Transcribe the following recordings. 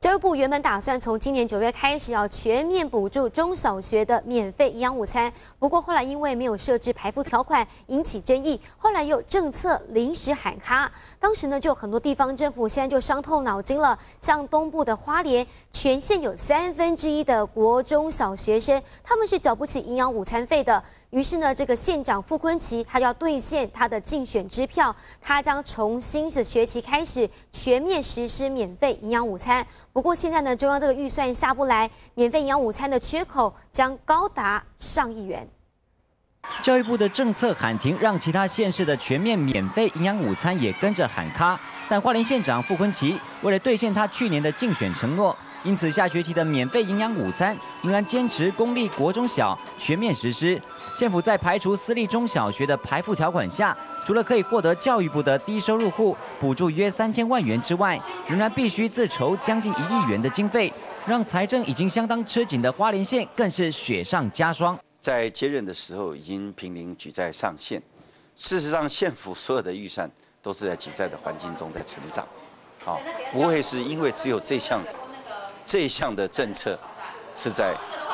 教育部原本打算从今年9月开始要全面补助中小学的免费营养午餐，不过后来因为没有设置排富条款，引起争议，后来又政策临时喊卡。当时呢，就很多地方政府现在就伤透脑筋了，像东部的花莲，全县有1/3的国中小学生，他们是缴不起营养午餐费的。于是呢，这个县长傅昆萁他要兑现他的竞选支票，他将从新的学期开始全面实施免费营养午餐。不过现在呢，中央这个预算下不来，免费营养午餐的缺口将高达上亿元。 教育部的政策喊停，让其他县市的全面免费营养午餐也跟着喊卡。但花莲县长傅昆萁为了兑现他去年的竞选承诺，因此下学期的免费营养午餐仍然坚持公立国中小全面实施。县府在排除私立中小学的排富条款下，除了可以获得教育部的低收入户补助约3000万元之外，仍然必须自筹将近1亿元的经费，让财政已经相当吃紧的花莲县更是雪上加霜。 在接任的时候，已经濒临举债上限。事实上，县府所有的预算都是在举债的环境中在成长，不会是因为只有这一项的政策是在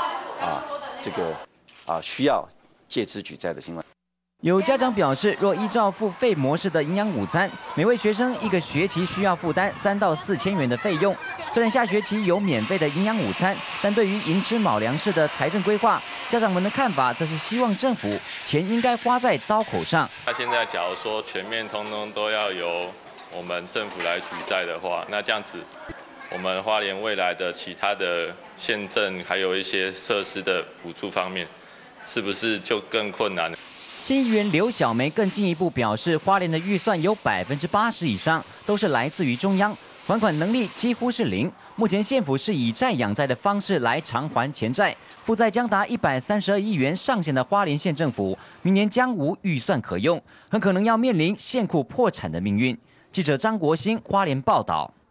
需要借资举债的情况。 有家长表示，若依照付费模式的营养午餐，每位学生1个学期需要负担3到4千元的费用。虽然下学期有免费的营养午餐，但对于寅吃卯粮式的财政规划，家长们的看法则是希望政府钱应该花在刀口上。 那现在假如说全面通通都要由我们政府来举债的话，那这样子，我们花莲未来的其他的县政还有一些设施的补助方面，是不是就更困难了？ 新议员刘小梅更进一步表示，花莲的预算有80%以上都是来自于中央，还款能力几乎是0。目前县府是以债养债的方式来偿还前债，负债将达132亿元上限的花莲县政府，明年将无预算可用，很可能要面临县库破产的命运。记者张国兴花莲报道。